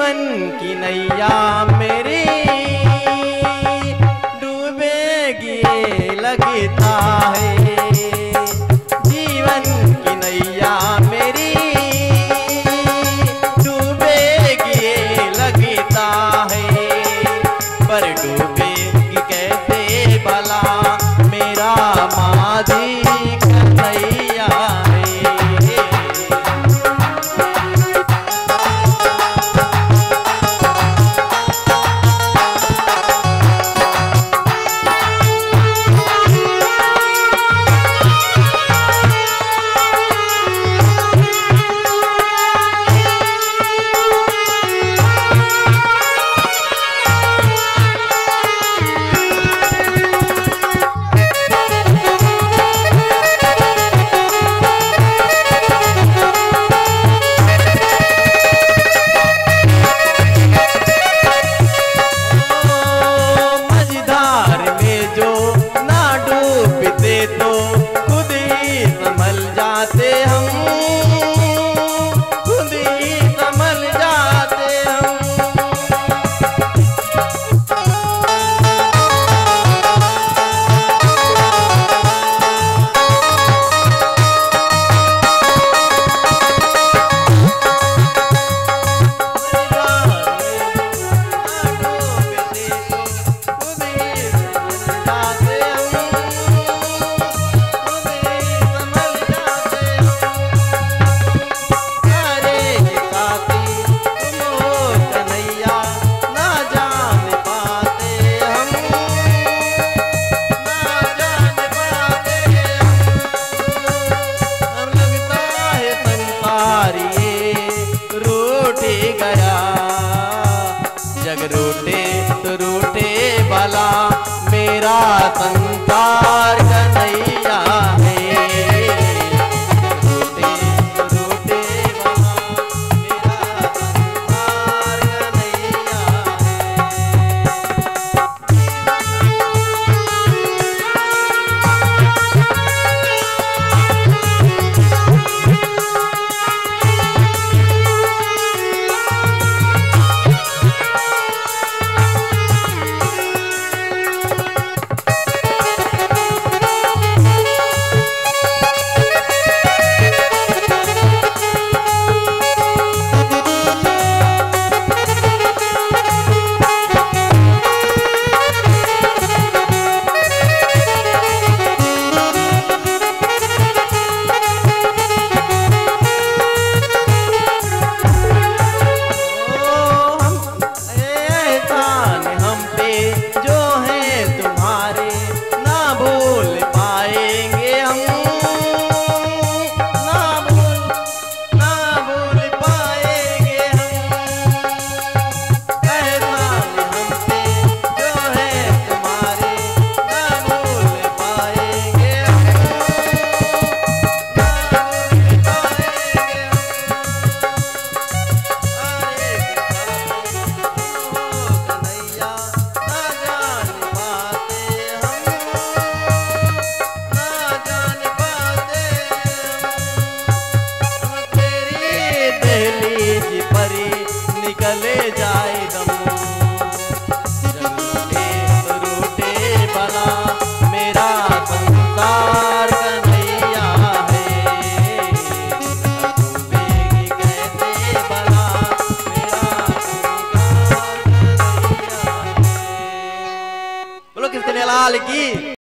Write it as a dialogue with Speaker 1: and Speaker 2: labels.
Speaker 1: जीवन की नैया मेरी डूबेगी लगता है। जीवन की नैया मेरी डूबेगी लगता है। पर डूबेगी कैसे भला मेरा माधी कन्हैया है। तो खुद ही संभल जाते हम, खुद ही संभल जाते हम। जग रूठे तो रूठे भला मेरा संसार कन्हैया है। रूठे तो रूठे भला मेरा संसार कन्हैया निकले जाए दम। रूठे तो रूठे भला मेरा संसार कन्हैया है। डूबेगी कैसे भला मेरा संसार कन्हैया है। बोलो किसने लाल की।